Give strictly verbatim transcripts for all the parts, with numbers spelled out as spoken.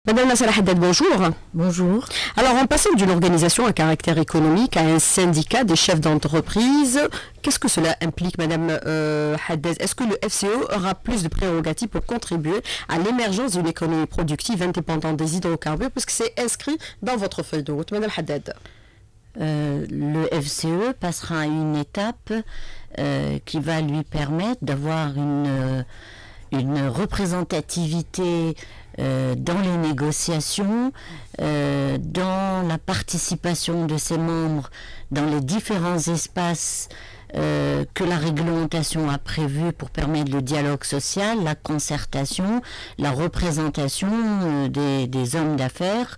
Madame Nasser Haddad, bonjour. Bonjour. Alors, en passant d'une organisation à caractère économique à un syndicat des chefs d'entreprise, qu'est-ce que cela implique, Madame euh, Haddad? Est-ce que le F C E aura plus de prérogatives pour contribuer à l'émergence d'une économie productive indépendante des hydrocarbures, puisque c'est inscrit dans votre feuille de route, Madame Haddad? Euh, le F C E passera à une étape euh, qui va lui permettre d'avoir une, euh, une représentativité euh, dans les négociations, euh, dans la participation de ses membres dans les différents espaces euh, que la réglementation a prévus pour permettre le dialogue social, la concertation, la représentation euh, des, des hommes d'affaires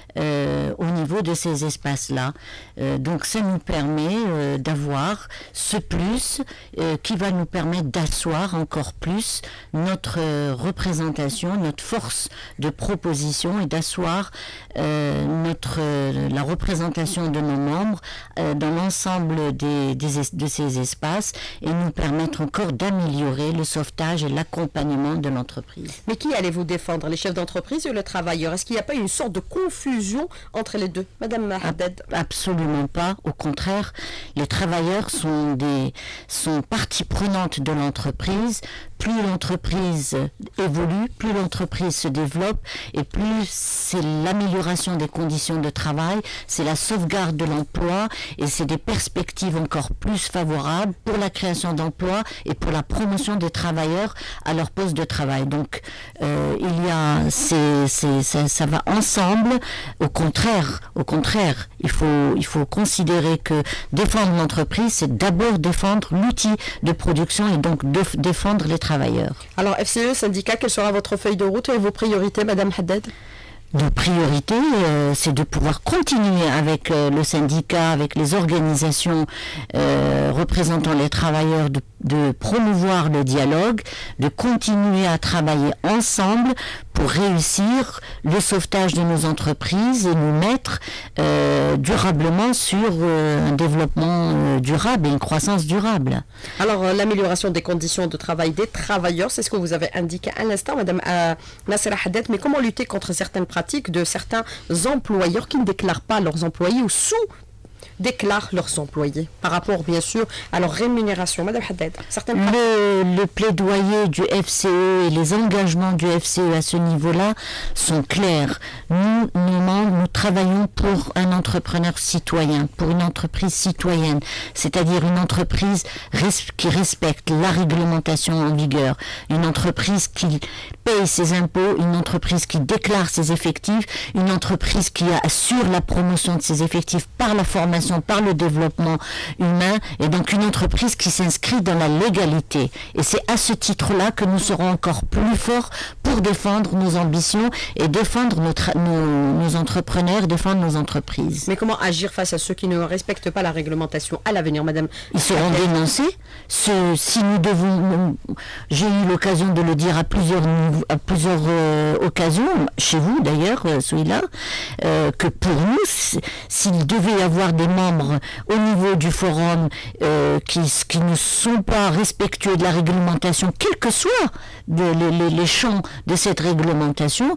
Euh, au niveau de ces espaces-là. Euh, donc ça nous permet euh, d'avoir ce plus euh, qui va nous permettre d'asseoir encore plus notre euh, représentation, notre force de proposition et d'asseoir euh, notre euh, la représentation de nos membres euh, dans l'ensemble des, des es de ces espaces et nous permettre encore d'améliorer le sauvetage et l'accompagnement de l'entreprise. Mais qui allez-vous défendre, les chefs d'entreprise ou les travailleurs? Est-ce qu'il n'y a pas une sorte de confusion entre les deux, Madame Haddad? Absolument pas. Au contraire, les travailleurs sont des sont partie prenante de l'entreprise. Plus l'entreprise évolue, plus l'entreprise se développe et plus c'est l'amélioration des conditions de travail, c'est la sauvegarde de l'emploi et c'est des perspectives encore plus favorables pour la création d'emplois et pour la promotion des travailleurs à leur poste de travail. Donc euh, il y a c'est, c'est, ça, ça va ensemble. Au contraire, au contraire, il faut, il faut considérer que défendre l'entreprise, c'est d'abord défendre l'outil de production et donc de, défendre les travailleurs. Alors, F C E, syndicat, quelle sera votre feuille de route et vos priorités, Madame Haddad? Nos priorités, euh, c'est de pouvoir continuer avec euh, le syndicat, avec les organisations euh, représentant les travailleurs, de, de promouvoir le dialogue, de continuer à travailler ensemble pour réussir le sauvetage de nos entreprises et nous mettre euh, durablement sur euh, un développement euh, durable et une croissance durable. Alors, euh, l'amélioration des conditions de travail des travailleurs, c'est ce que vous avez indiqué à l'instant, Madame euh, Nasser Haddad, mais comment lutter contre certaines pratiques de certains employeurs qui ne déclarent pas leurs employés ou sous-déclarent leurs employés par rapport, bien sûr, à leur rémunération? Madame Haddad, certaines le, le plaidoyer du F C E et les engagements du F C E à ce niveau-là sont clairs. Nous, nous, nous travaillons pour un entrepreneur citoyen, pour une entreprise citoyenne, c'est-à-dire une entreprise res qui respecte la réglementation en vigueur, une entreprise qui paye ses impôts, une entreprise qui déclare ses effectifs, une entreprise qui assure la promotion de ses effectifs par la formation, par le développement humain, et donc une entreprise qui s'inscrit dans la légalité. Et c'est à ce titre-là que nous serons encore plus forts pour défendre nos ambitions et défendre notre, nos, nos entrepreneurs, défendre nos entreprises. Mais comment agir face à ceux qui ne respectent pas la réglementation à l'avenir, Madame? Ils seront dénoncés. Ce, si nous devons, j'ai eu l'occasion de le dire à plusieurs niveaux, à plusieurs euh, occasions, chez vous d'ailleurs, euh, celui-là, euh, que pour nous, s'il devait y avoir des membres au niveau du forum euh, qui, qui ne sont pas respectueux de la réglementation, quels que soient de, les, les, les champs de cette réglementation,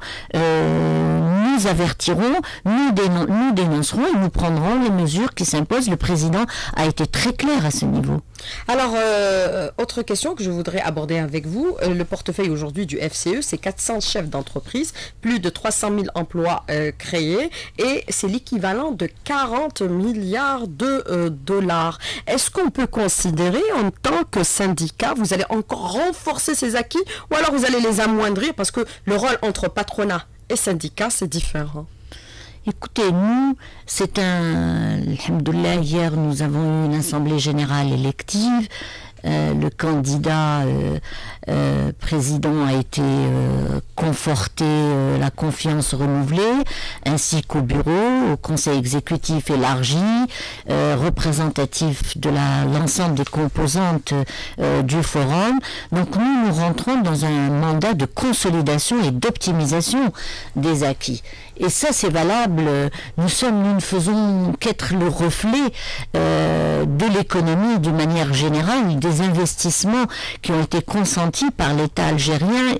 euh, nous avertirons, nous, dénon nous dénoncerons et nous prendrons les mesures qui s'imposent. Le président a été très clair à ce niveau. Alors, euh, autre question que je voudrais aborder avec vous, euh, le portefeuille aujourd'hui du F C E, c'est quatre cents chefs d'entreprise, plus de trois cent mille emplois euh, créés, et c'est l'équivalent de quarante milliards de euh, dollars. Est-ce qu'on peut considérer en tant que syndicat, vous allez encore renforcer ces acquis, ou alors vous allez les amoindrir, parce que le rôle entre patronat et syndicat, c'est différent? Écoutez, nous, c'est un... Alhamdoulilah, hier, nous avons eu une assemblée générale élective. Euh, le candidat euh, euh, président a été euh, conforté, euh, la confiance renouvelée, ainsi qu'au bureau, au conseil exécutif élargi, euh, représentatif de l'ensemble des composantes euh, du forum. Donc nous, nous rentrons dans un mandat de consolidation et d'optimisation des acquis. Et ça, c'est valable. Nous sommes, nous ne faisons qu'être le reflet euh, de l'économie d'une manière générale, des investissements qui ont été consentis par l'État algérien et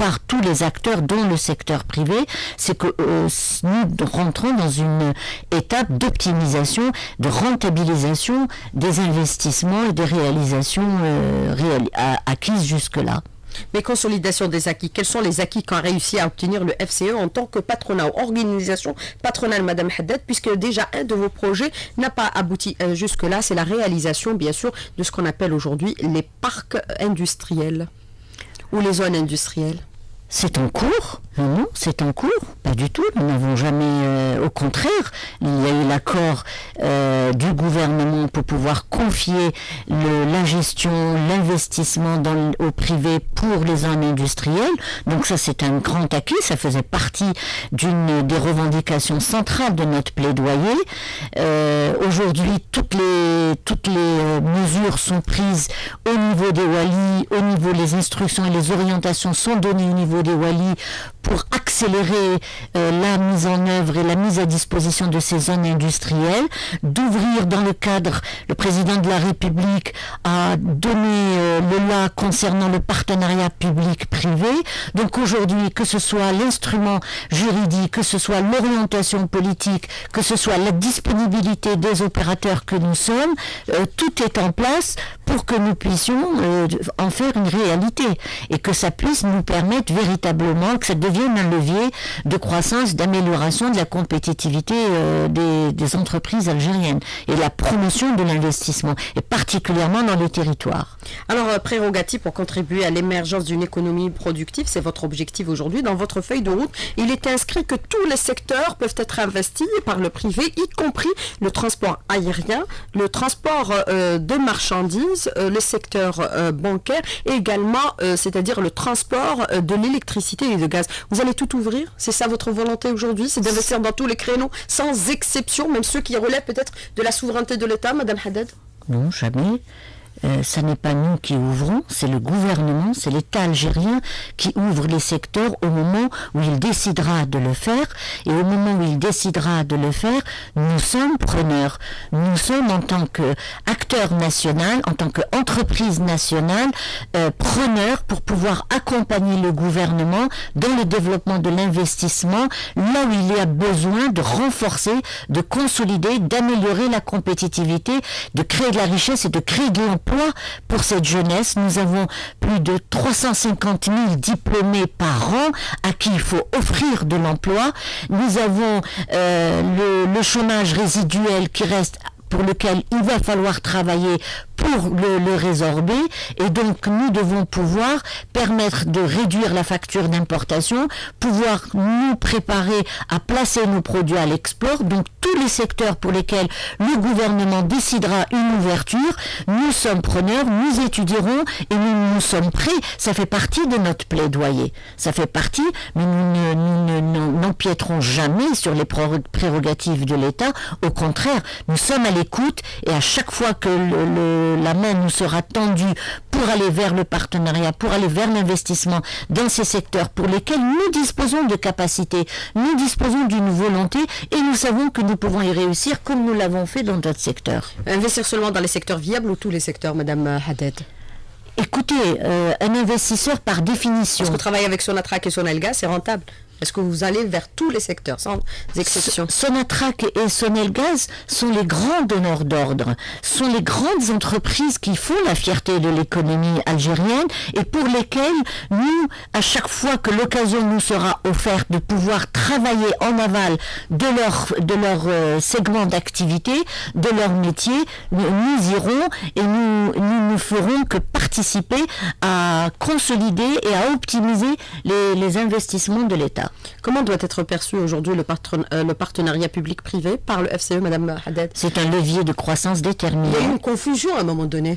par tous les acteurs, dont le secteur privé, c'est que euh, nous rentrons dans une étape d'optimisation, de rentabilisation des investissements et des réalisations euh, réali acquises jusque-là. Mais consolidation des acquis, quels sont les acquis qu'a réussi à obtenir le F C E en tant que patronat ou organisation patronale, Madame Haddad, puisque déjà un de vos projets n'a pas abouti euh, jusque-là, c'est la réalisation, bien sûr, de ce qu'on appelle aujourd'hui les parcs industriels ou les zones industrielles. C'est en cours? Non, c'est en cours. Pas du tout. Nous n'avons jamais... Euh, au contraire, il y a eu l'accord euh, du gouvernement pour pouvoir confier le, la gestion, l'investissement au privé pour les zones industrielles. Donc ça, c'est un grand acquis. Ça faisait partie d'une des revendications centrales de notre plaidoyer. Euh, Aujourd'hui, toutes les, toutes les euh, mesures sont prises au niveau des Wali, au niveau des instructions et les orientations sont données au niveau des Wali pour accélérer euh, la mise en œuvre et la mise à disposition de ces zones industrielles, d'ouvrir dans le cadre, le président de la République a donné euh, le là concernant le partenariat public-privé. Donc aujourd'hui, que ce soit l'instrument juridique, que ce soit l'orientation politique, que ce soit la disponibilité des opérateurs que nous sommes, euh, tout est en place pour que nous puissions euh, en faire une réalité et que ça puisse nous permettre véritablement que ça devienne un levier de croissance, d'amélioration de la compétitivité euh, des, des entreprises algériennes et la promotion de l'investissement, et particulièrement dans les territoires. Alors, euh, prérogative pour contribuer à l'émergence d'une économie productive, c'est votre objectif aujourd'hui. Dans votre feuille de route, il est inscrit que tous les secteurs peuvent être investis par le privé, y compris le transport aérien, le transport euh, de marchandises, euh, le secteur euh, bancaire et également, euh, c'est-à-dire le transport euh, de l'électricité et de gaz. Vous allez tout ouvrir? C'est ça votre volonté aujourd'hui? C'est d'investir dans tous les créneaux, sans exception, même ceux qui relèvent peut-être de la souveraineté de l'État, Madame Haddad? Non, jamais. Euh, ça n'est pas nous qui ouvrons, c'est le gouvernement, c'est l'État algérien qui ouvre les secteurs au moment où il décidera de le faire. Et au moment où il décidera de le faire, nous sommes preneurs. Nous sommes en tant qu'acteur national, en tant qu'entreprise nationale, euh, preneurs pour pouvoir accompagner le gouvernement dans le développement de l'investissement, là où il y a besoin de renforcer, de consolider, d'améliorer la compétitivité, de créer de la richesse et de créer de l'emploi pour cette jeunesse. Nous avons plus de trois cent cinquante mille diplômés par an à qui il faut offrir de l'emploi. Nous avons euh, le, le chômage résiduel qui reste, pour lequel il va falloir travailler pour le, le résorber, et donc nous devons pouvoir permettre de réduire la facture d'importation, pouvoir nous préparer à placer nos produits à l'export. Donc tous les secteurs pour lesquels le gouvernement décidera une ouverture, nous sommes preneurs, nous étudierons et nous, nous sommes prêts. Ça fait partie de notre plaidoyer. Ça fait partie, mais nous n'empiéterons jamais sur les prérogatives de l'État. Au contraire, nous sommes à l'écoute et à chaque fois que le, le la main nous sera tendue pour aller vers le partenariat, pour aller vers l'investissement dans ces secteurs pour lesquels nous disposons de capacités, nous disposons d'une volonté et nous savons que nous pouvons y réussir comme nous l'avons fait dans d'autres secteurs. Investir seulement dans les secteurs viables ou tous les secteurs, Madame Haddad? Écoutez, euh, un investisseur par définition... Parce que travailler avec Sonatrach et Sonelgaz, c'est rentable. Est-ce que vous allez vers tous les secteurs, sans exception? Sonatrach et Sonelgaz sont les grands donneurs d'ordre, sont les grandes entreprises qui font la fierté de l'économie algérienne et pour lesquelles nous, à chaque fois que l'occasion nous sera offerte de pouvoir travailler en aval de leur, de leur euh, segment d'activité, de leur métier, nous, nous irons et nous, nous ne ferons que participer à consolider et à optimiser les, les investissements de l'État. Comment doit être perçu aujourd'hui le, euh, le partenariat public-privé par le F C E, Madame Haddad? C'est un levier de croissance déterminé. Il y a eu une confusion à un moment donné.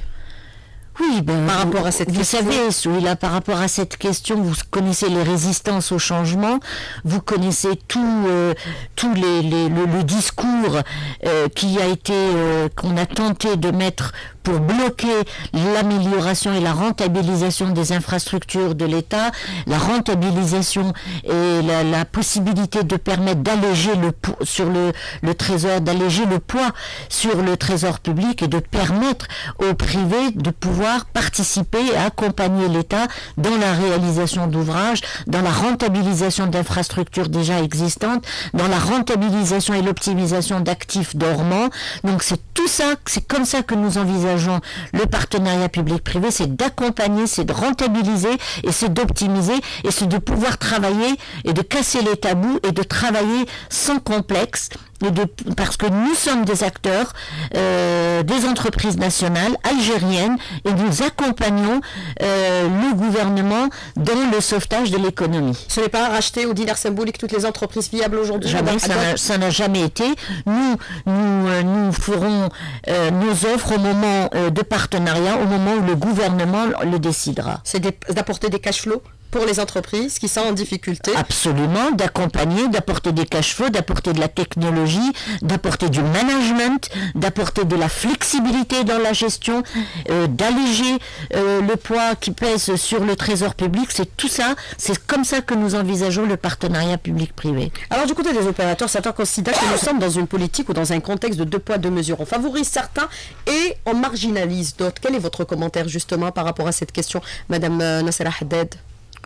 Oui, ben, par rapport à cette vous question. savez, oui, là, par rapport à cette question, vous connaissez les résistances au changement, vous connaissez tout, euh, tout les, les, le, le discours euh, qui a été, euh, qu'on a tenté de mettre pour bloquer l'amélioration et la rentabilisation des infrastructures de l'État, la rentabilisation et la, la possibilité de permettre d'alléger le sur le, le trésor, d'alléger le poids sur le trésor public et de permettre au privé de pouvoir pouvoir participer et accompagner l'État dans la réalisation d'ouvrages, dans la rentabilisation d'infrastructures déjà existantes, dans la rentabilisation et l'optimisation d'actifs dormants. Donc c'est tout ça, c'est comme ça que nous envisageons le partenariat public-privé, c'est d'accompagner, c'est de rentabiliser et c'est d'optimiser et c'est de pouvoir travailler et de casser les tabous et de travailler sans complexe. De, parce que nous sommes des acteurs, euh, des entreprises nationales algériennes et nous accompagnons euh, le gouvernement dans le sauvetage de l'économie. Ce n'est pas racheter au dinar symbolique toutes les entreprises viables aujourd'hui. Jamais, ça n'a jamais été. Nous, nous, euh, nous ferons euh, nos offres au moment euh, de partenariat, au moment où le gouvernement le décidera. C'est d'apporter des cash flows pour les entreprises qui sont en difficulté. Absolument, d'accompagner, d'apporter des cash-flows, d'apporter de la technologie, d'apporter du management, d'apporter de la flexibilité dans la gestion, euh, d'alléger euh, le poids qui pèse sur le trésor public. C'est tout ça, c'est comme ça que nous envisageons le partenariat public-privé. Alors du côté des opérateurs, certains considèrent que nous sommes dans une politique ou dans un contexte de deux poids, deux mesures. On favorise certains et on marginalise d'autres. Quel est votre commentaire justement par rapport à cette question, Madame euh, Nassera Haddad?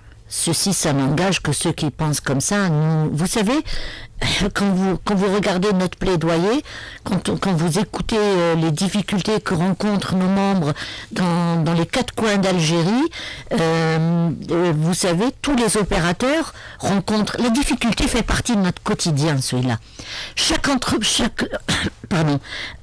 Ceci, ça n'engage que ceux qui pensent comme ça. Nous, vous savez, quand vous, quand vous regardez notre plaidoyer, quand, quand vous écoutez euh, les difficultés que rencontrent nos membres dans, dans les quatre coins d'Algérie, euh, euh, vous savez, tous les opérateurs rencontrent... La difficulté fait partie de notre quotidien, celui-là. Chaque entre... Chaque, pardon.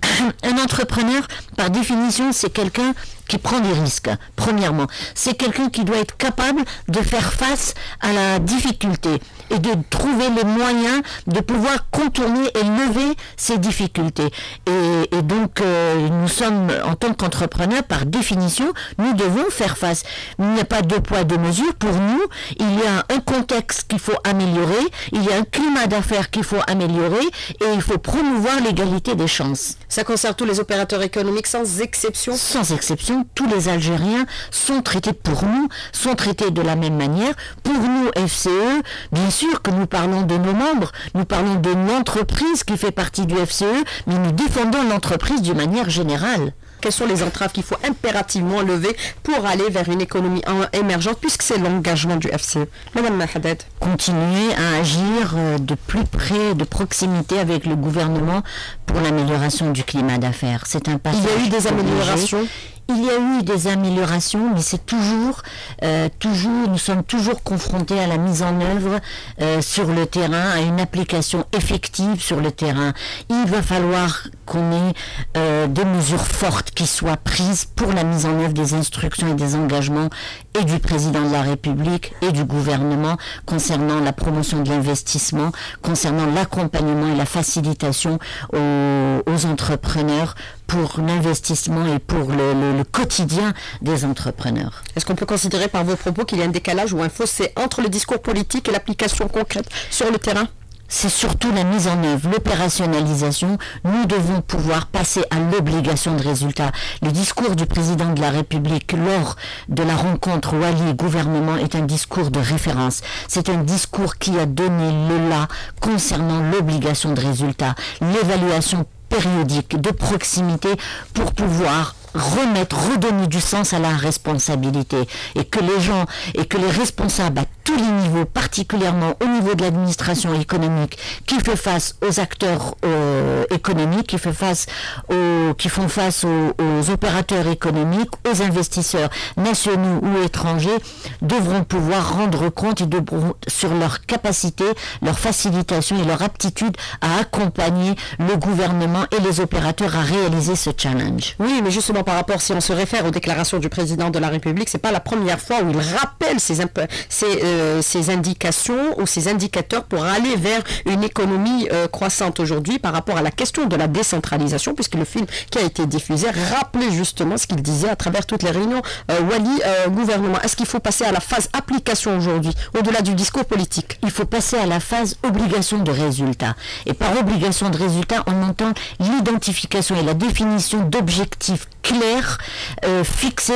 Un entrepreneur, par définition, c'est quelqu'un qui prend des risques, premièrement. C'est quelqu'un qui doit être capable de faire face à la difficulté et de trouver les moyens de pouvoir contourner et lever ces difficultés. Et, et donc, euh, nous sommes, en tant qu'entrepreneurs, par définition, nous devons faire face. Il n'y a pas deux poids, deux mesures. Pour nous, il y a un contexte qu'il faut améliorer, il y a un climat d'affaires qu'il faut améliorer et il faut promouvoir l'égalité des chances. Ça concerne tous les opérateurs économiques sans exception? Sans exception, tous les Algériens sont traités pour nous, sont traités de la même manière. Pour nous, F C E, bien sûr que nous parlons de nos membres, nous parlons de l'entreprise qui fait partie du F C E, mais nous défendons l'entreprise d'une manière générale. Quelles sont les entraves qu'il faut impérativement lever pour aller vers une économie émergente, puisque c'est l'engagement du F C E? Madame Haddad. Continuer à agir de plus près, de proximité avec le gouvernement pour l'amélioration du climat d'affaires. C'est un passage. Il y a eu des améliorations? Il y a eu des améliorations, mais c'est toujours, euh, toujours, nous sommes toujours confrontés à la mise en œuvre euh, sur le terrain, à une application effective sur le terrain. Il va falloir qu'on ait euh, des mesures fortes qui soient prises pour la mise en œuvre des instructions et des engagements et du président de la République et du gouvernement concernant la promotion de l'investissement, concernant l'accompagnement et la facilitation aux, aux entrepreneurs pour l'investissement et pour le, le, le quotidien des entrepreneurs. Est-ce qu'on peut considérer par vos propos qu'il y a un décalage ou un fossé entre le discours politique et l'application concrète sur le terrain? C'est surtout la mise en œuvre, l'opérationnalisation. Nous devons pouvoir passer à l'obligation de résultat. Le discours du président de la République lors de la rencontre Wali-gouvernement est un discours de référence. C'est un discours qui a donné le là concernant l'obligation de résultat, l'évaluation périodique de proximité pour pouvoir remettre, redonner du sens à la responsabilité et que les gens et que les responsables à tous les niveaux, particulièrement au niveau de l'administration économique, qui fait face aux acteurs euh, économiques, qui fait face aux, qui font face aux, aux opérateurs économiques, aux investisseurs nationaux ou étrangers, devront pouvoir rendre compte et devront, sur leur capacité, leur facilitation et leur aptitude à accompagner le gouvernement et les opérateurs à réaliser ce challenge. Oui, mais justement par rapport, si on se réfère aux déclarations du président de la République, c'est pas la première fois où il rappelle ces, ces, euh, ces indications ou ces indicateurs pour aller vers une économie euh, croissante aujourd'hui par rapport à la question de la décentralisation, puisque le film qui a été diffusé rappelait justement ce qu'il disait à travers toutes les réunions euh, Wali euh, gouvernement. Est-ce qu'il faut passer à la phase application aujourd'hui, au-delà du discours politique? Il faut passer à la phase obligation de résultat. Et par obligation de résultat, on entend l'identification et la définition d'objectifs clairs euh, fixés à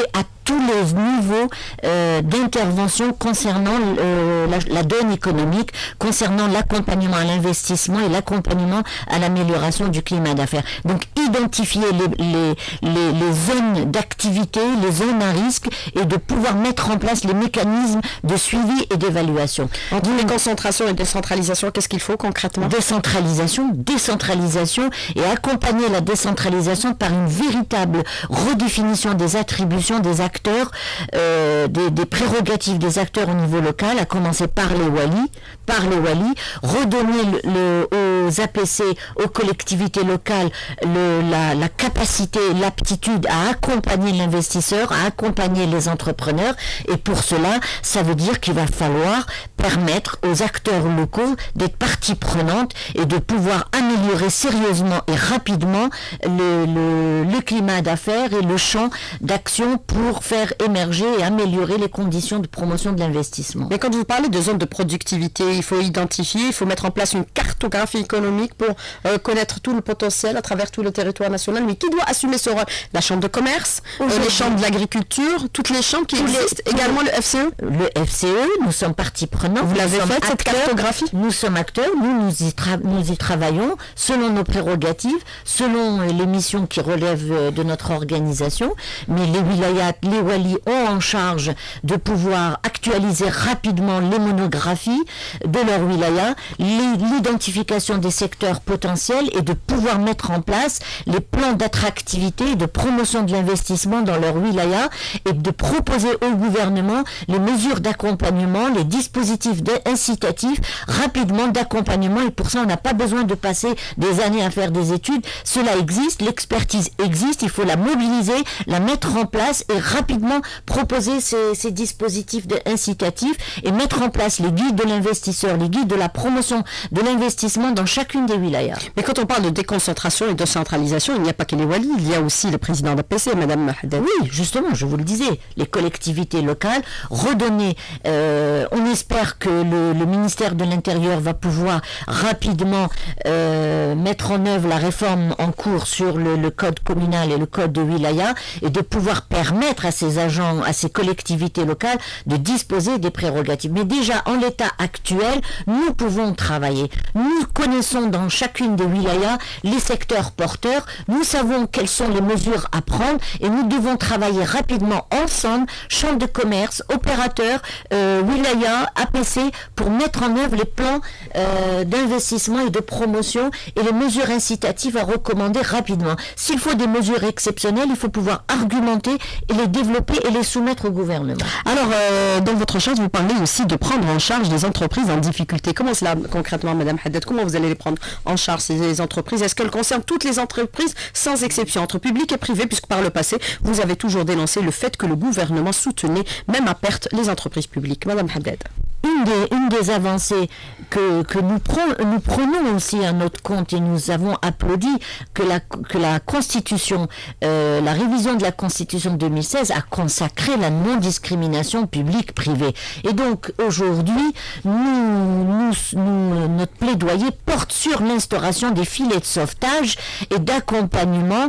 tous les niveaux euh, d'intervention concernant euh, la, la donne économique, concernant l'accompagnement à l'investissement et l'accompagnement à l'amélioration du climat d'affaires. Donc identifier les, les, les, les zones d'activité, les zones à risque et de pouvoir mettre en place les mécanismes de suivi et d'évaluation. Entre les concentrations et décentralisation, qu'est-ce qu'il faut concrètement? Décentralisation, décentralisation et accompagner la décentralisation par une véritable redéfinition des attributions des acteurs, euh, des, des prérogatives des acteurs au niveau local, à commencer par les Wali, par les Wali, redonner le, le, aux A P C, aux collectivités locales, le, la, la capacité, l'aptitude à accompagner l'investisseur, à accompagner les entrepreneurs, et pour cela, ça veut dire qu'il va falloir permettre aux acteurs locaux d'être partie prenante et de pouvoir améliorer sérieusement et rapidement le, le, le climat d'affaires et le champ d'action pour faire émerger et améliorer les conditions de promotion de l'investissement. Mais quand vous parlez de zones de productivité, il faut identifier, il faut mettre en place une cartographie économique pour euh, connaître tout le potentiel à travers tout le territoire national. Mais qui doit assumer ce rôle? La chambre de commerce, euh, les chambres de l'agriculture, toutes les chambres qui tous existent, les, également le F C E? Le F C E, nous sommes partie prenante. Vous l'avez fait, cette cartographie? Nous sommes acteurs, nous, nous y, tra nous y travaillons selon nos prérogatives, selon les missions qui relèvent de notre organisation, mais les wilayats, les Wali ont en charge de pouvoir actualiser rapidement les monographies de leur wilaya, l'identification des secteurs potentiels et de pouvoir mettre en place les plans d'attractivité et de promotion de l'investissement dans leur wilaya et de proposer au gouvernement les mesures d'accompagnement, les dispositifs incitatifs rapidement d'accompagnement, et pour ça on n'a pas besoin de passer des années à faire des études. Cela existe, l'expertise existe, il faut la mobiliser, la mettre en place et rapidement proposer ces, ces dispositifs incitatifs et mettre en place les guides de l'investisseur, les guides de la promotion de l'investissement dans chacune des wilayas. Mais quand on parle de déconcentration et de centralisation, il n'y a pas que les Wali, il y a aussi le président d'A P C, Madame Haddad. Oui, justement, je vous le disais, les collectivités locales, redonner, euh, on espère que le, le ministère de l'Intérieur va pouvoir rapidement euh, mettre en œuvre la réforme en cours sur le, le code communal et le code de wilaya et de pouvoir permettre à ces agents, à ces collectivités locales de disposer des prérogatives. Mais déjà, en l'état actuel, nous pouvons travailler. Nous connaissons dans chacune des wilayas les secteurs porteurs, nous savons quelles sont les mesures à prendre et nous devons travailler rapidement ensemble, chambre de commerce, opérateurs, euh, wilaya, A P C, pour mettre en œuvre les plans euh, d'investissement et de promotion et les mesures incitatives à recommander rapidement. S'il faut des mesures exceptionnelles, il faut pouvoir argumenter et les développer et les soumettre au gouvernement. Alors, euh, dans votre charge, vous parlez aussi de prendre en charge des entreprises en difficulté. Comment cela concrètement, Madame Haddad? Comment vous allez les prendre en charge, ces entreprises? Est-ce qu'elles concernent toutes les entreprises, sans exception, entre public et privé, puisque par le passé, vous avez toujours dénoncé le fait que le gouvernement soutenait, même à perte, les entreprises publiques. Madame Haddad. Une des, une des avancées que, que nous, prenons, nous prenons aussi à notre compte, et nous avons applaudi que la, que la Constitution, euh, la révision de la Constitution de deux mille seize a consacré la non-discrimination publique-privée. Et donc aujourd'hui, nous, nous, nous, notre plaidoyer porte sur l'instauration des filets de sauvetage et d'accompagnement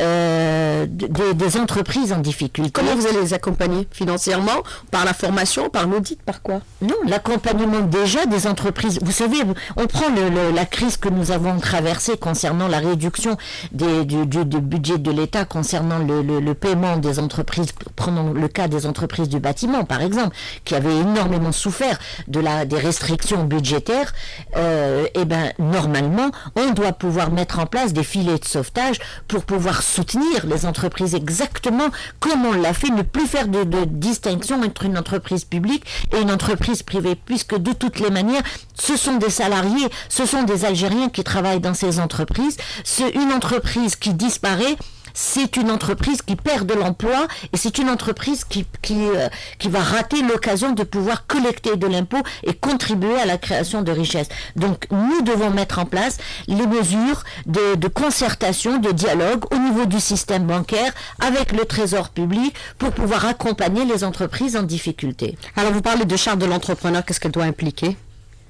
euh, des, des entreprises en difficulté. Comment vous allez les accompagner financièrement? Par la formation, par l'audit, par quoi? Non, l'accompagnement déjà des entreprises. Vous savez, on prend le, le, la crise que nous avons traversée concernant la réduction des, du, du, du budget de l'État, concernant le, le, le paiement des entreprises. Prenons le cas des entreprises du bâtiment, par exemple, qui avaient énormément souffert de la, des restrictions budgétaires. Euh, et ben, normalement, on doit pouvoir mettre en place des filets de sauvetage pour pouvoir soutenir les entreprises exactement comme on l'a fait, ne plus faire de, de distinction entre une entreprise publique et une entreprise privée, puisque de toutes les manières, ce sont des salariés, ce sont des Algériens qui travaillent dans ces entreprises. C'est une entreprise qui disparaît, c'est une entreprise qui perd de l'emploi et c'est une entreprise qui, qui, euh, qui va rater l'occasion de pouvoir collecter de l'impôt et contribuer à la création de richesses. Donc nous devons mettre en place les mesures de, de concertation, de dialogue au niveau du système bancaire avec le trésor public pour pouvoir accompagner les entreprises en difficulté. Alors vous parlez de charte de l'entrepreneur, qu'est-ce qu'elle doit impliquer?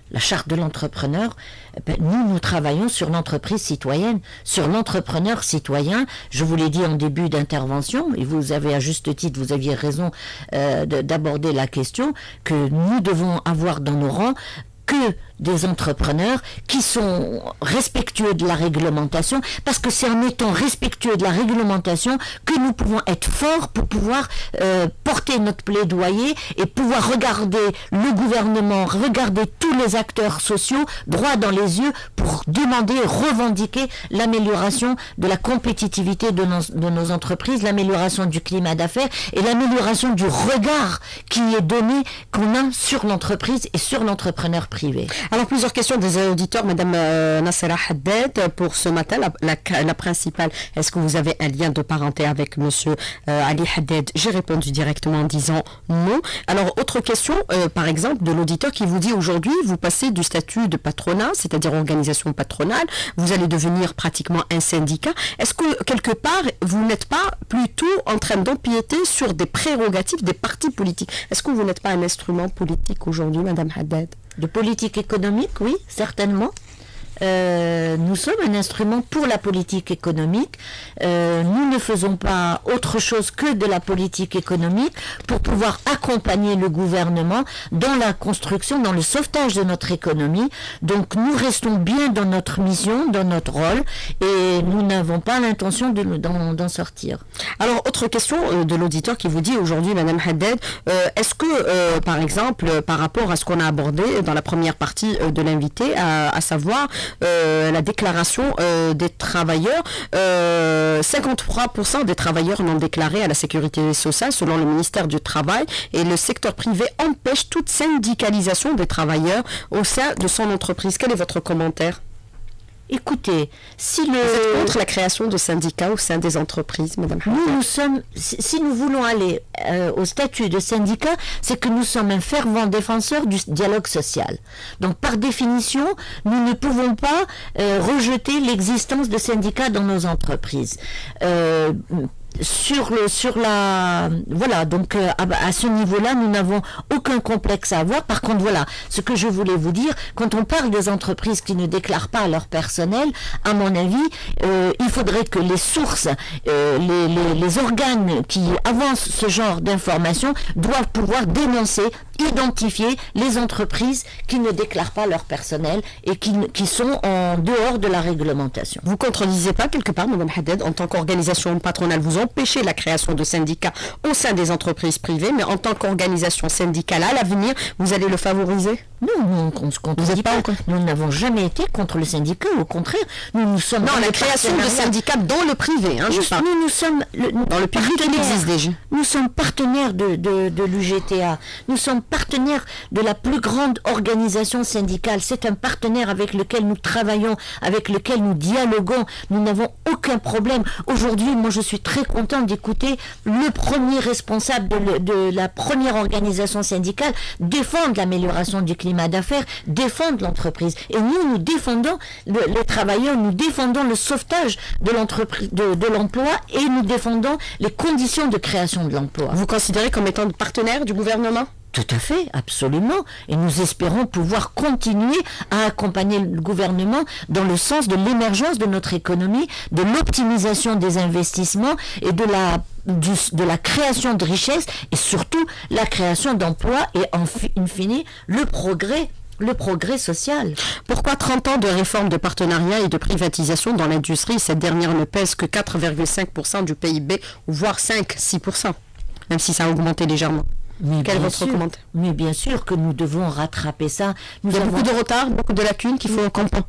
la charte de l'entrepreneur, eh ben, nous, nous travaillons sur l'entreprise citoyenne, sur l'entrepreneur citoyen. Je vous l'ai dit en début d'intervention, et vous avez à juste titre, vous aviez raison euh, d'aborder la question, que nous devons avoir dans nos rangs que des entrepreneurs qui sont respectueux de la réglementation, parce que c'est en étant respectueux de la réglementation que nous pouvons être forts pour pouvoir euh, porter notre plaidoyer et pouvoir regarder le gouvernement, regarder tous les acteurs sociaux droit dans les yeux pour demander, revendiquer l'amélioration de la compétitivité de nos, de nos entreprises, l'amélioration du climat d'affaires et l'amélioration du regard qui est donné, qu'on a sur l'entreprise et sur l'entrepreneur privé. Alors, plusieurs questions des auditeurs, Madame euh, Nassera Haddad, pour ce matin. La, la, la principale, est-ce que vous avez un lien de parenté avec Monsieur euh, Ali Haddad? J'ai répondu directement en disant non. Alors, autre question, euh, par exemple, de l'auditeur qui vous dit aujourd'hui, vous passez du statut de patronat, c'est-à-dire organisation patronale, vous allez devenir pratiquement un syndicat. Est-ce que, quelque part, vous n'êtes pas plutôt en train d'empiéter sur des prérogatives des partis politiques? Est-ce que vous n'êtes pas un instrument politique aujourd'hui, Madame Haddad? De politique économique, oui, certainement. Euh, nous sommes un instrument pour la politique économique. Euh, nous ne faisons pas autre chose que de la politique économique pour pouvoir accompagner le gouvernement dans la construction, dans le sauvetage de notre économie. Donc nous restons bien dans notre mission, dans notre rôle, et nous n'avons pas l'intention d'en sortir. Alors, autre question euh, de l'auditeur qui vous dit aujourd'hui, Madame Haddad, euh, est-ce que, euh, par exemple, par rapport à ce qu'on a abordé dans la première partie euh, de l'invité, à, à savoir Euh, la déclaration euh, des travailleurs, euh, cinquante-trois pour cent des travailleurs non déclarés à la sécurité sociale selon le ministère du Travail, et le secteur privé empêche toute syndicalisation des travailleurs au sein de son entreprise. Quel est votre commentaire? Écoutez, si le... Vous êtes contre la création de syndicats au sein des entreprises, Madame Haddad? Nous, nous sommes, si, si nous voulons aller euh, au statut de syndicat, c'est que nous sommes un fervent défenseur du dialogue social. Donc, par définition, nous ne pouvons pas euh, rejeter l'existence de syndicats dans nos entreprises. Euh, Sur le sur la voilà donc euh, à, à ce niveau-là nous n'avons aucun complexe à avoir. Par contre voilà ce que je voulais vous dire, quand on parle des entreprises qui ne déclarent pas leur personnel, à mon avis euh, il faudrait que les sources euh, les, les, les organes qui avancent ce genre d'informations doivent pouvoir dénoncer, identifier les entreprises qui ne déclarent pas leur personnel et qui, qui sont en dehors de la réglementation. Vous contredisez pas quelque part, Madame Haddad, en tant qu'organisation patronale, vous empêchez la création de syndicats au sein des entreprises privées, mais en tant qu'organisation syndicale, à l'avenir, vous allez le favoriser? Non, nous, on se contredit pas. pas. Nous n'avons jamais été contre le syndicat, au contraire. Nous, nous sommes non, la création de syndicats dans le privé, hein, je nous, nous, nous sommes le, dans le public, il existe déjà. Nous sommes partenaires de, de, de l'U G T A. Nous sommes partenaires de la plus grande organisation syndicale. C'est un partenaire avec lequel nous travaillons, avec lequel nous dialoguons. Nous n'avons aucun problème. Aujourd'hui, moi, je suis très content d'écouter le premier responsable de, de la première organisation syndicale défendre l'amélioration du climat d'affaires, défendre l'entreprise. Et nous, nous défendons le, les travailleurs, nous défendons le sauvetage de l'entreprise, de, de l'emploi, et nous défendons les conditions de création de l'emploi. Vous considérez comme étant partenaire du gouvernement? Tout à fait, absolument. Et nous espérons pouvoir continuer à accompagner le gouvernement dans le sens de l'émergence de notre économie, de l'optimisation des investissements et de la, du, de la création de richesses, et surtout la création d'emplois et en in fine le progrès. Le progrès social. Pourquoi trente ans de réformes de partenariat et de privatisation dans l'industrie? Cette dernière ne pèse que quatre virgule cinq pour cent du P I B, voire cinq à six pour cent, même si ça a augmenté légèrement. Mais Quel est votre sûr, commentaire? Mais bien sûr que nous devons rattraper ça. Nous Il y a avons... beaucoup de retard, beaucoup de lacunes qu'il faut comprendre.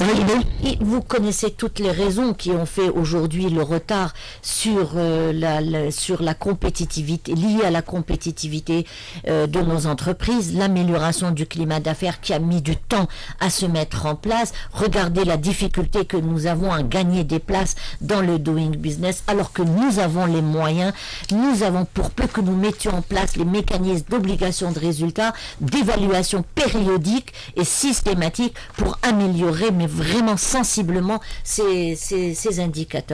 Et vous connaissez toutes les raisons qui ont fait aujourd'hui le retard sur, euh, la, la, sur la compétitivité, liée à la compétitivité euh, de nos entreprises, l'amélioration du climat d'affaires qui a mis du temps à se mettre en place. Regardez la difficulté que nous avons à gagner des places dans le doing business, alors que nous avons les moyens, nous avons, pour peu que nous mettions en place les mécanismes d'obligation de résultats, d'évaluation périodique et systématique pour améliorer, mais vraiment sensiblement, ces, ces, ces indicateurs-là.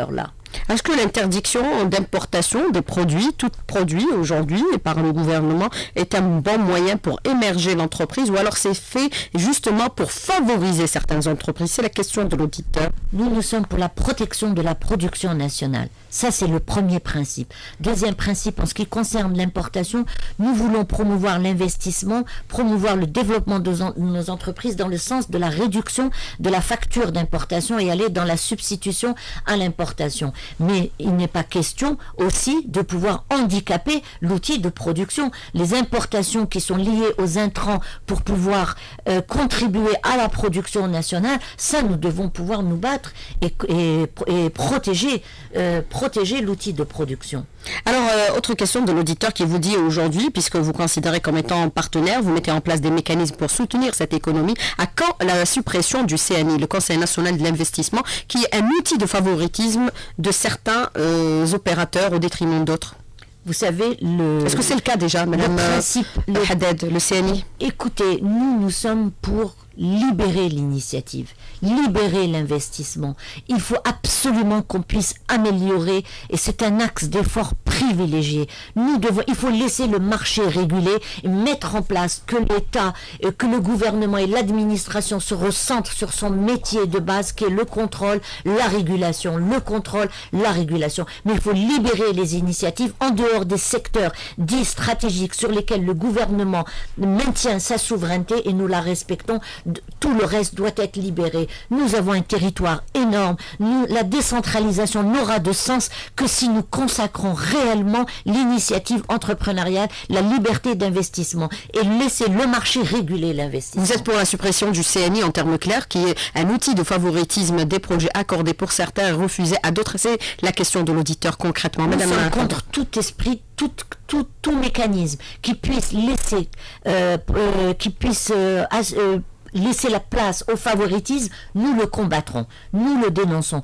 Est-ce que l'interdiction d'importation des produits, tout produit aujourd'hui par le gouvernement, est un bon moyen pour émerger l'entreprise, ou alors c'est fait justement pour favoriser certaines entreprises? C'est la question de l'auditeur. Nous, nous sommes pour la protection de la production nationale. Ça, c'est le premier principe. Deuxième principe, en ce qui concerne l'importation, nous voulons promouvoir l'investissement, promouvoir le développement de nos entreprises dans le sens de la réduction de la facture d'importation et aller dans la substitution à l'importation. Mais il n'est pas question aussi de pouvoir handicaper l'outil de production. Les importations qui sont liées aux intrants pour pouvoir euh, contribuer à la production nationale, ça, nous devons pouvoir nous battre et, et, et protéger, euh, protéger l'outil de production. Alors, euh, autre question de l'auditeur qui vous dit aujourd'hui, puisque vous considérez comme étant partenaire, vous mettez en place des mécanismes pour soutenir cette économie, à quand la suppression du C N I, le Conseil national de l'investissement, qui est un outil de favoritisme de certains euh, opérateurs au détriment d'autres? Vous savez, le... Est-ce que c'est le cas déjà, Madame le principe, le, Haddad, le C N I? Écoutez, nous, nous sommes pour libérer l'initiative, libérer l'investissement. Il faut absolument qu'on puisse améliorer, et c'est un axe d'effort privilégié. Nous devons, il faut laisser le marché réguler et mettre en place que l'État, que le gouvernement et l'administration se recentrent sur son métier de base qui est le contrôle, la régulation, le contrôle, la régulation. Mais il faut libérer les initiatives en dehors des secteurs dits stratégiques sur lesquels le gouvernement maintient sa souveraineté et nous la respectons. Tout le reste doit être libéré. Nous avons un territoire énorme. Nous, la décentralisation n'aura de sens que si nous consacrons réellement l'initiative entrepreneuriale, la liberté d'investissement et laisser le marché réguler l'investissement. Vous êtes pour la suppression du C N I en termes clairs, qui est un outil de favoritisme des projets accordés pour certains et refusés à d'autres. C'est la question de l'auditeur concrètement. Nous Madame sommes la... contre tout esprit, tout, tout, tout mécanisme qui puisse laisser, euh, euh, qui puisse euh, as, euh, laisser la place au favoritisme, nous le combattrons, nous le dénonçons.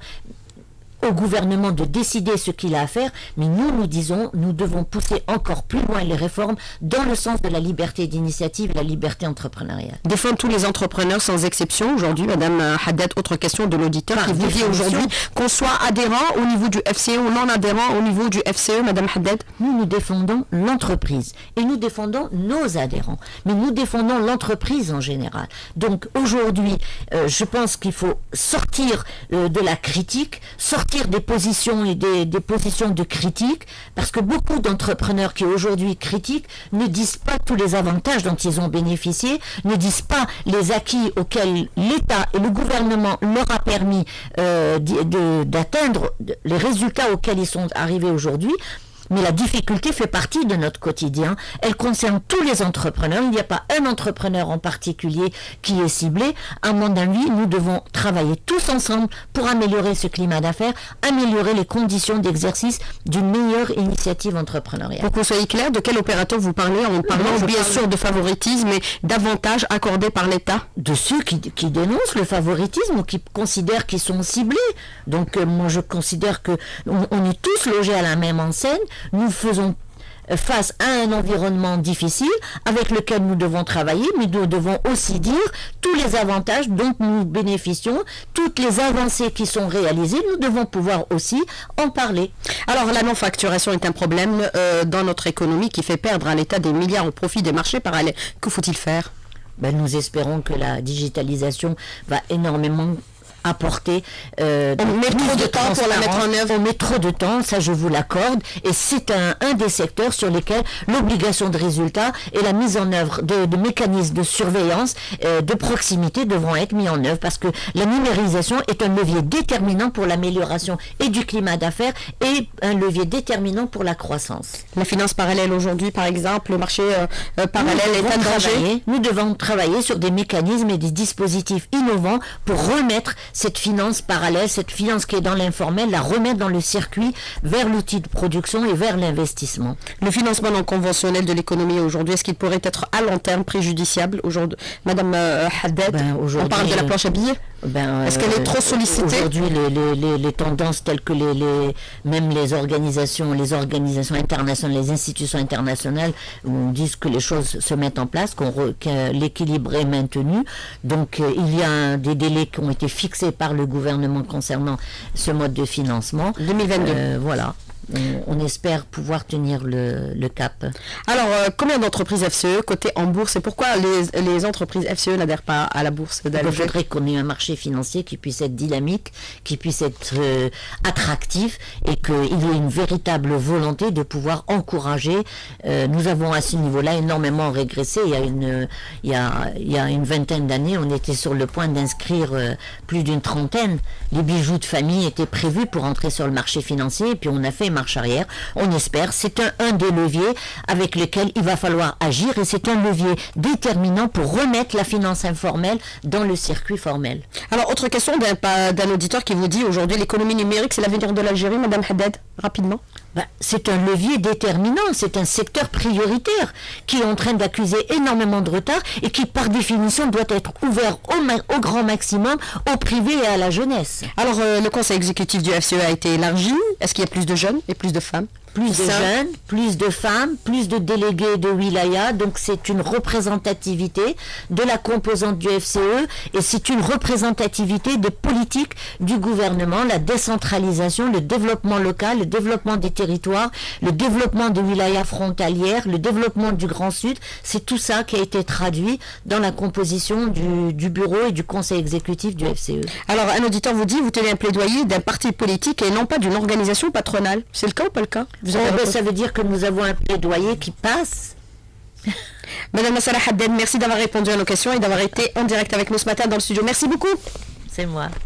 Au gouvernement de décider ce qu'il a à faire, mais nous, nous disons, nous devons pousser encore plus loin les réformes dans le sens de la liberté d'initiative et la liberté entrepreneuriale. Défendre tous les entrepreneurs sans exception. Aujourd'hui, Madame Haddad, autre question de l'auditeur qui vous dit aujourd'hui qu'on soit adhérent au niveau du F C E ou non adhérent au niveau du F C E, Madame Haddad? Nous, nous défendons l'entreprise et nous défendons nos adhérents, mais nous défendons l'entreprise en général. Donc aujourd'hui, euh, je pense qu'il faut sortir euh, de la critique, sortir des positions et des, des positions de critique, parce que beaucoup d'entrepreneurs qui aujourd'hui critiquent ne disent pas tous les avantages dont ils ont bénéficié, ne disent pas les acquis auxquels l'État et le gouvernement leur a permis euh, d'atteindre les résultats auxquels ils sont arrivés aujourd'hui. Mais la difficulté fait partie de notre quotidien. Elle concerne tous les entrepreneurs. Il n'y a pas un entrepreneur en particulier qui est ciblé. À mon avis, nous devons travailler tous ensemble pour améliorer ce climat d'affaires, améliorer les conditions d'exercice d'une meilleure initiative entrepreneuriale. Pour que vous soyez clair, de quel opérateur vous parlez en parlant Non, bien parle... sûr de favoritisme et d'avantages accordés par l'État? De ceux qui, qui dénoncent le favoritisme ou qui considèrent qu'ils sont ciblés. Donc euh, moi je considère que on, on est tous logés à la même enseigne. Nous faisons face à un environnement difficile avec lequel nous devons travailler, mais nous devons aussi dire tous les avantages dont nous bénéficions, toutes les avancées qui sont réalisées, nous devons pouvoir aussi en parler. Alors la non-facturation est un problème euh, dans notre économie qui fait perdre à l'État des milliards au profit des marchés parallèles. Que faut-il faire? Ben, nous espérons que la digitalisation va énormément apporter euh, on met trop de, de temps pour la mettre en œuvre. On met trop de temps, ça je vous l'accorde, et c'est un, un des secteurs sur lesquels l'obligation de résultat et la mise en œuvre de, de mécanismes de surveillance euh, de proximité devront être mis en œuvre, parce que la numérisation est un levier déterminant pour l'amélioration et du climat d'affaires et un levier déterminant pour la croissance. La finance parallèle aujourd'hui, par exemple, le marché euh, euh, parallèle est un danger. Nous devons travailler sur des mécanismes et des dispositifs innovants pour remettre cette finance parallèle, cette finance qui est dans l'informel, la remettre dans le circuit vers l'outil de production et vers l'investissement. Le financement non conventionnel de l'économie aujourd'hui, est-ce qu'il pourrait être à long terme préjudiciable aujourd'hui? Madame euh, Haddad, ben, on parle de la planche à billets. Ben, est-ce qu'elle est trop sollicitée? Aujourd'hui, les, les, les, les tendances telles que les, les, même les organisations, les organisations internationales, les institutions internationales on disent que les choses se mettent en place, qu'on que l'équilibre est maintenu. Donc, euh, il y a un, des délais qui ont été fixés fixé par le gouvernement concernant ce mode de financement. deux mille vingt-deux. Euh, voilà. On, on espère pouvoir tenir le, le cap. Alors, euh, combien d'entreprises F C E cotées en bourse et pourquoi les, les entreprises F C E n'adhèrent pas à la bourse d'Alger? Il faudrait qu'on ait un marché financier qui puisse être dynamique, qui puisse être euh, attractif et qu'il y ait une véritable volonté de pouvoir encourager. Euh, nous avons à ce niveau-là énormément régressé. Il y a une, il y a, il y a une vingtaine d'années, on était sur le point d'inscrire euh, plus d'une trentaine. Les bijoux de famille étaient prévus pour entrer sur le marché financier et puis on a fait marche arrière, on espère. C'est un, un des leviers avec lesquels il va falloir agir et c'est un levier déterminant pour remettre la finance informelle dans le circuit formel. Alors, autre question d'un d'un auditeur qui vous dit aujourd'hui l'économie numérique c'est l'avenir de l'Algérie, Madame Haddad, rapidement. Ben, c'est un levier déterminant, c'est un secteur prioritaire qui est en train d'accuser énormément de retard et qui par définition doit être ouvert au, au grand maximum au privé et à la jeunesse. Alors euh, le conseil exécutif du F C E a été élargi, est-ce qu'il y a plus de jeunes et plus de femmes? Plus de jeunes, plus de femmes, plus de délégués de wilaya, donc c'est une représentativité de la composante du F C E et c'est une représentativité des politiques du gouvernement, la décentralisation, le développement local, le développement des territoires, le développement des wilayas frontalières, le développement du Grand Sud, c'est tout ça qui a été traduit dans la composition du, du bureau et du conseil exécutif du F C E. Alors un auditeur vous dit, vous tenez un plaidoyer d'un parti politique et non pas d'une organisation patronale, c'est le cas ou pas le cas? Vous oh, ben, ça veut dire que nous avons un plaidoyer qui passe. Madame Nassara Haddad, merci d'avoir répondu à nos questions et d'avoir été en direct avec nous ce matin dans le studio. Merci beaucoup. C'est moi.